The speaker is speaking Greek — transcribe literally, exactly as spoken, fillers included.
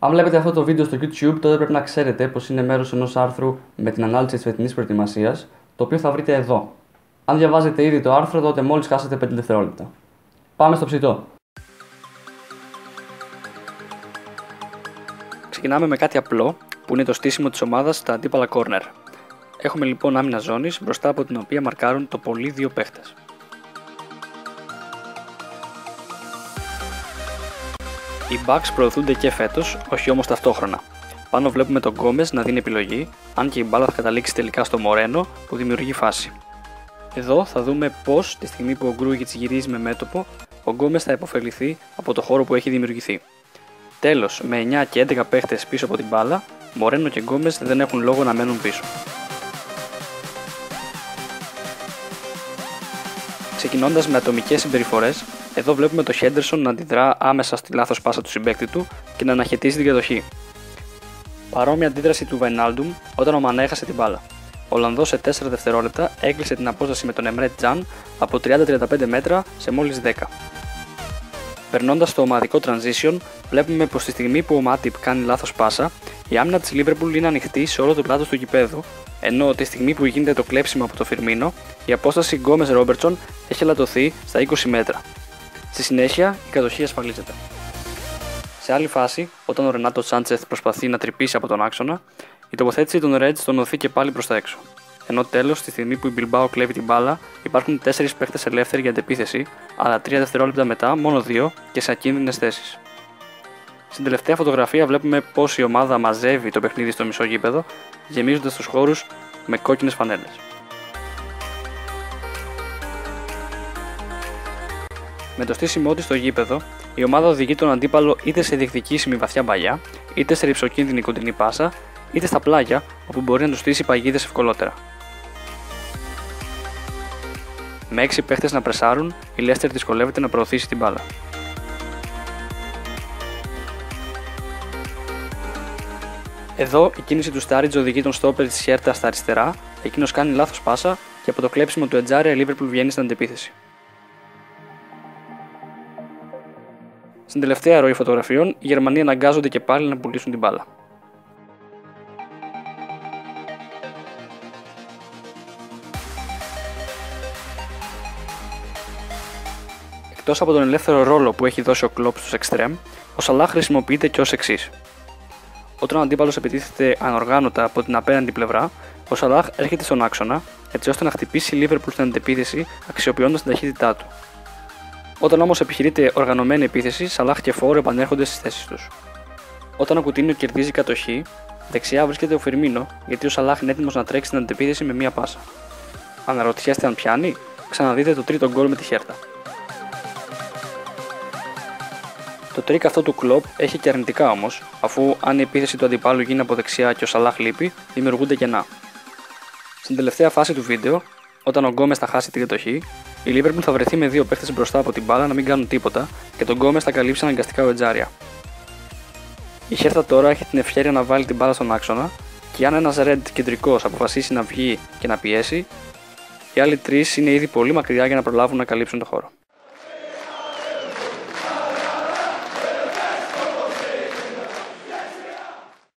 Αν βλέπετε αυτό το βίντεο στο YouTube, τότε πρέπει να ξέρετε πως είναι μέρος ενός άρθρου με την ανάλυση της φετινής προετοιμασίας, το οποίο θα βρείτε εδώ. Αν διαβάζετε ήδη το άρθρο, τότε μόλις χάσετε πέντε δευτερόλεπτα. Πάμε στο ψητό. Ξεκινάμε με κάτι απλό, που είναι το στήσιμο της ομάδας στα αντίπαλα corner. Έχουμε λοιπόν άμυνα ζώνης, μπροστά από την οποία μαρκάρουν το πολύ δύο παίχτες. Οι Bucks προωθούνται και φέτος, όχι όμως ταυτόχρονα. Πάνω βλέπουμε τον Γκόμες να δίνει επιλογή, αν και η μπάλα θα καταλήξει τελικά στο Μορένο που δημιουργεί φάση. Εδώ θα δούμε πως, τη στιγμή που ο Γκρούγιτς γυρίζει με μέτωπο, ο Γκόμες θα υποφεληθεί από το χώρο που έχει δημιουργηθεί. Τέλος, με εννιά και έντεκα παίχτες πίσω από την μπάλα, Μορένο και Γκόμες δεν έχουν λόγο να μένουν πίσω. Ξεκινώντας με ατομικές συμπεριφορές, εδώ βλέπουμε το Χέντερσον να αντιδρά άμεσα στη λάθος πάσα του συμπαίκτη του και να αναχαιτήσει την κατοχή. Παρόμοια αντίδραση του Βαϊνάλντουμ όταν ο Μανέ έχασε την μπάλα. Ο Ολλανδός σε τέσσερα δευτερόλεπτα έκλεισε την απόσταση με τον Εμρέ Τζαν από τριάντα με τριάντα πέντε μέτρα σε μόλις δέκα. Περνώντας στο ομαδικό transition, βλέπουμε πως τη στιγμή που ο Μάτιπ κάνει λάθος πάσα, η άμυνα της Liverpool είναι ανοιχτή σε όλο το πλάτος του γηπέδου, ενώ τη στιγμή που γίνεται το κλέψιμο από το Φιρμίνο, η απόσταση Γκόμες Ρόμπερτσον έχει ελαττωθεί στα είκοσι μέτρα. Στη συνέχεια, η κατοχή ασφαλίζεται. Σε άλλη φάση, όταν ο Ρενάτο Σάντσεθ προσπαθεί να τρυπήσει από τον άξονα, η τοποθέτηση των Reds τον οθεί και πάλι προς τα έξω. Ενώ τέλος, στη στιγμή που η Bilbao κλέβει την μπάλα, υπάρχουν τέσσερις παίχτες ελεύθεροι για αντεπίθεση, αλλά τρία δευτερόλεπτα μετά μόνο δύο και σε ακίνδυνες θέσεις. Στην τελευταία φωτογραφία βλέπουμε πως η ομάδα μαζεύει το παιχνίδι στο μισό γήπεδο, γεμίζοντας τους χώρους με κόκκινες φανέλες. Με το στήσιμό της στο γήπεδο, η ομάδα οδηγεί τον αντίπαλο είτε σε διεκδικήσιμη βαθιά μπαλιά, είτε σε ρυψοκίνδυνη κοντινή πάσα, είτε στα πλάγια, όπου μπορεί να του στήσει παγίδες ευκολότερα. Με έξι παίχτες να πρεσάρουν, η Λέστερ δυσκολεύεται να προωθήσει την μπάλα. Εδώ η κίνηση του Στάριτζ οδηγεί τον στόπερ της Χέρτα στα αριστερά, εκείνος κάνει λάθος πάσα και από το κλέψιμο του Ετζάρια η Liverpool βγαίνει στην αντεπίθεση. Στην τελευταία ροή φωτογραφιών, οι Γερμανοί αναγκάζονται και πάλι να πουλήσουν την μπάλα. Εκτός από τον ελεύθερο ρόλο που έχει δώσει ο Κλοπ στους εξτρέμ, ο Σαλάχ χρησιμοποιείται και ως εξής. Όταν ο αντίπαλος επιτίθεται ανοργάνωτα από την απέναντι πλευρά, ο Σαλάχ έρχεται στον άξονα, έτσι ώστε να χτυπήσει η Liverpool στην αντεπίθεση αξιοποιώντας την ταχύτητά του. Όταν όμως επιχειρείται οργανωμένη επίθεση, Σαλάχ και Φόρ επανέρχονται στις θέσεις τους. Όταν ο Κουτίνιο κερδίζει κατοχή, δεξιά βρίσκεται ο Φιρμίνο, γιατί ο Σαλάχ είναι έτοιμος να τρέξει στην αντεπίθεση με μία πάσα. Αναρωτιέστε αν πιάνει, ξαναδείτε το τρίτο γκολ με τη Χέρτα. Το τρίκ αυτό του Κλοπ έχει και αρνητικά όμως, αφού αν η επίθεση του αντιπάλου γίνει από δεξιά και ο Σαλάχ λείπει, δημιουργούνται κενά. Στην τελευταία φάση του βίντεο, όταν ο Γκόμες θα χάσει την κατοχή, η Liverpool θα βρεθεί με δύο παίχτες μπροστά από την μπάλα να μην κάνουν τίποτα και τον Γκόμες θα καλύψει αναγκαστικά ο Ετζάρια. Η Χέρτα τώρα έχει την ευχέρεια να βάλει την μπάλα στον άξονα και αν ένας Red κεντρικός αποφασίσει να βγει και να πιέσει, οι άλλοι τρεις είναι ήδη πολύ μακριά για να προλάβουν να καλύψουν το χώρο.